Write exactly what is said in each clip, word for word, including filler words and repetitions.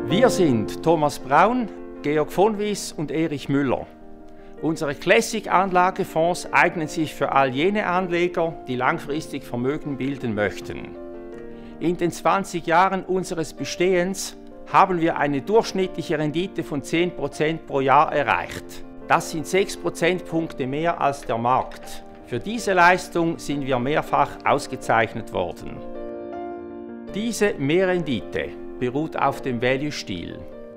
Wir sind Thomas Braun, Georg von Wyss und Erich Müller. Unsere Classic-Anlagefonds eignen sich für all jene Anleger, die langfristig Vermögen bilden möchten. In den zwanzig Jahren unseres Bestehens haben wir eine durchschnittliche Rendite von zehn Prozent pro Jahr erreicht. Das sind sechs Prozentpunkte mehr als der Markt. Für diese Leistung sind wir mehrfach ausgezeichnet worden. Diese Mehrrendite beruht auf dem Value-Stil.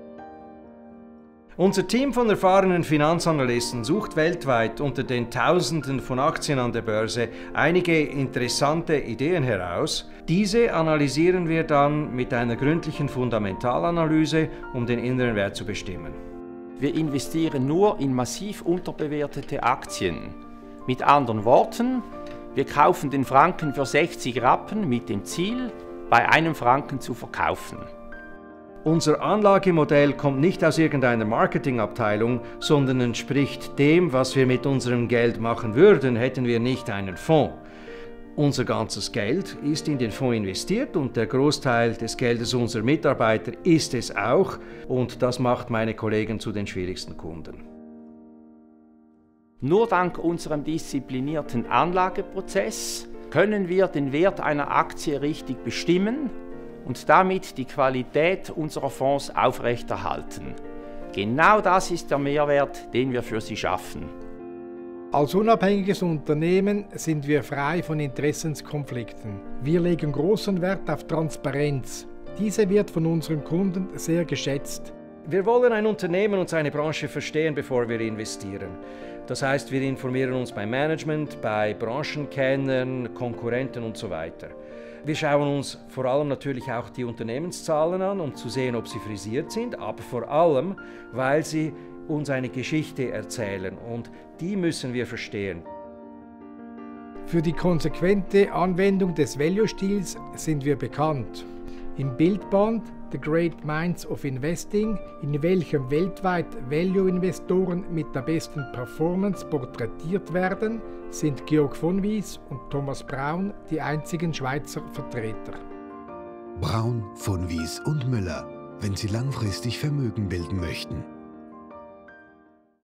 Unser Team von erfahrenen Finanzanalysten sucht weltweit unter den Tausenden von Aktien an der Börse einige interessante Ideen heraus. Diese analysieren wir dann mit einer gründlichen Fundamentalanalyse, um den inneren Wert zu bestimmen. Wir investieren nur in massiv unterbewertete Aktien. Mit anderen Worten, wir kaufen den Franken für sechzig Rappen mit dem Ziel, bei einem Franken zu verkaufen. Unser Anlagemodell kommt nicht aus irgendeiner Marketingabteilung, sondern entspricht dem, was wir mit unserem Geld machen würden, hätten wir nicht einen Fonds. Unser ganzes Geld ist in den Fonds investiert und der Großteil des Geldes unserer Mitarbeiter ist es auch, und das macht meine Kollegen zu den schwierigsten Kunden. Nur dank unserem disziplinierten Anlageprozess können wir den Wert einer Aktie richtig bestimmen und damit die Qualität unserer Fonds aufrechterhalten. Genau das ist der Mehrwert, den wir für Sie schaffen. Als unabhängiges Unternehmen sind wir frei von Interessenskonflikten. Wir legen großen Wert auf Transparenz. Diese wird von unseren Kunden sehr geschätzt. Wir wollen ein Unternehmen und seine Branche verstehen, bevor wir investieren. Das heißt, wir informieren uns beim Management, bei Branchenkennern, Konkurrenten und so weiter. Wir schauen uns vor allem natürlich auch die Unternehmenszahlen an, um zu sehen, ob sie frisiert sind, aber vor allem, weil sie uns eine Geschichte erzählen, und die müssen wir verstehen. Für die konsequente Anwendung des Value-Stils sind wir bekannt. Im Bildband The Great Minds of Investing, in welchem weltweit Value-Investoren mit der besten Performance porträtiert werden, sind Georg von Wyss und Thomas Braun die einzigen Schweizer Vertreter. Braun, von Wyss und Müller, wenn Sie langfristig Vermögen bilden möchten.